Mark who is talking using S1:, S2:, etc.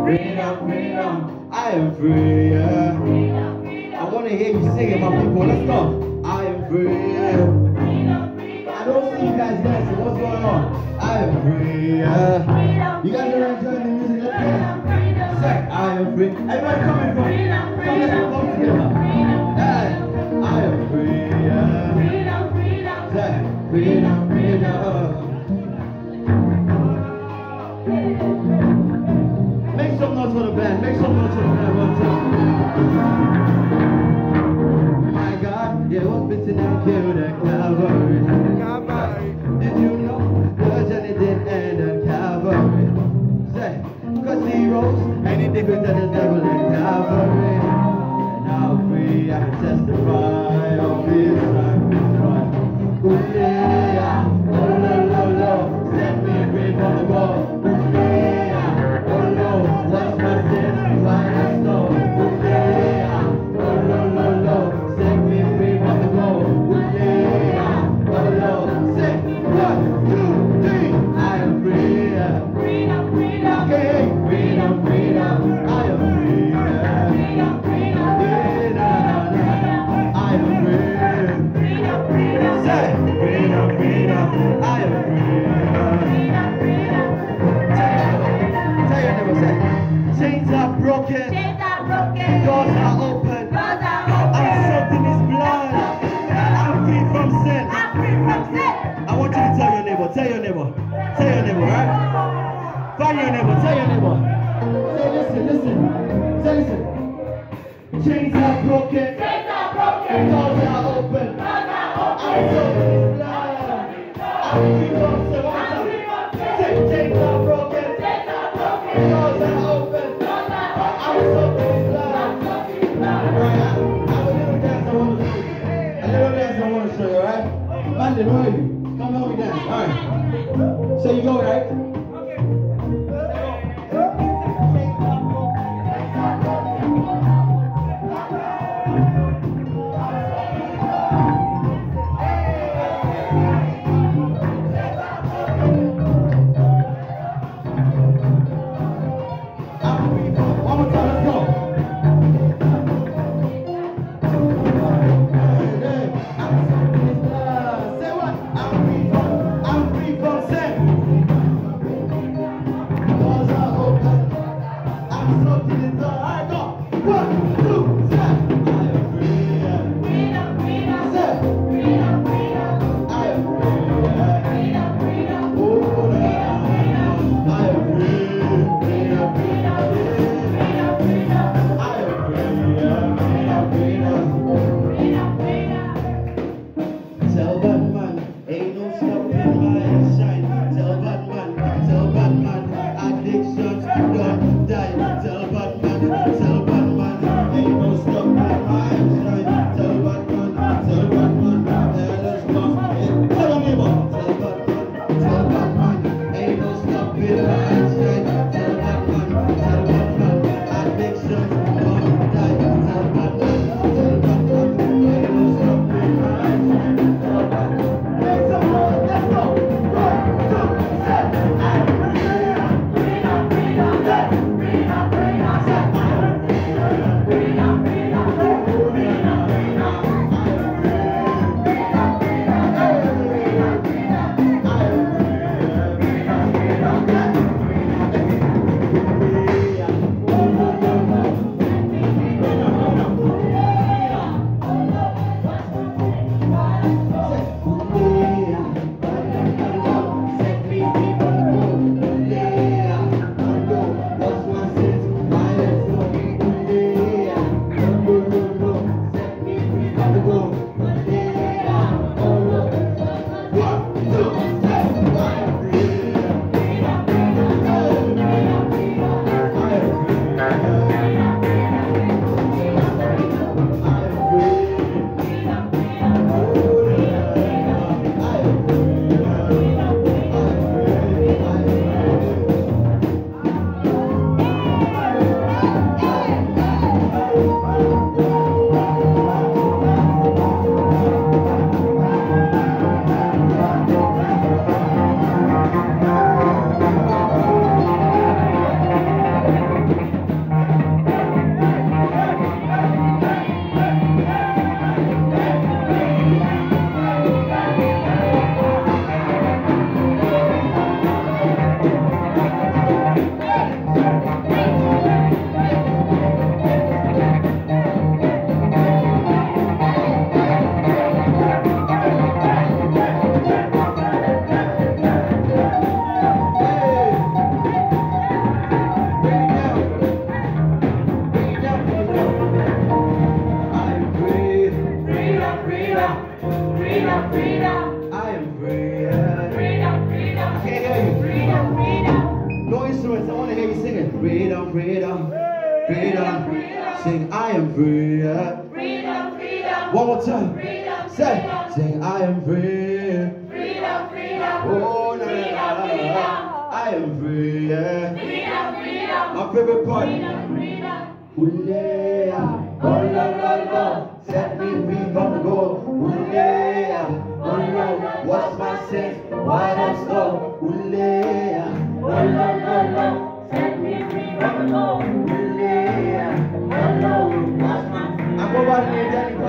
S1: freedom, freedom. I am free, yeah. I want to hear you sing it, my people. Let's go. I am free. I don't see you guys dancing. What's going on? I am free, yeah. You guys are enjoying the music? Let's go. Say, I am free. Everybody coming from? Come, let's go together. Hey, I am free, yeah. Say, freedom, freedom. Make some noise for the band. Make some noise for the band one time. My God, yeah, was bitten and killed at Calvary. Did you know the journey didn't end at Calvary? Say, cause he rose and he defeated the devil at Calvary. And now free, I can testify of his sacrifice. Ooh, yeah, oh, lo, lo, lo, set me free from the wall. Chains are broken. Doors are open. I'm soaked in his blood. I'm free from sin. I want you to tell your neighbor. Tell your neighbor. Tell your neighbor, right? Find your neighbor. Tell your neighbor. Say, listen. Say, listen. Chains are broken. Doors are open. I'm soaked in his blood. I'm free from sin. Say, chains are broken. Doors are open. I'm soaked in his blood. Alright, I have a little dance I want to show you. A little dance I want to show you, alright? Landon, where are you? Come help me dance. Alright. So you go, right? One more time, let's go. Say what? I'm freedom, freedom, freedom. Sing, I am free.
S2: Freedom, freedom.
S1: One more time.
S2: Freedom,
S1: Say,
S2: freedom.
S1: sing, I am free.
S2: Freedom, freedom.
S1: Oh, no, no, no. I am free.
S2: Freedom, freedom.
S1: My favorite part.
S2: Freedom, freedom.
S1: Ulea, oh no no no, set me free from the goal. Ulea, oh no, what's my sins? Why not stop? Ulea,
S2: Oh, no, no, no. Set me free from the goal.
S1: Ulea,
S2: Oh, no, what's my
S1: I'm over here,